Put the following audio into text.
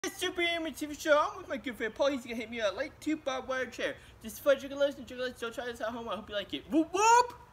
Super Anime TV show. I'm with my good friend Paul. He's gonna hit me up like 2 barbed wire chair. Just for jigglers and jigglers, don't try this at home. I hope you like it. Whoop whoop!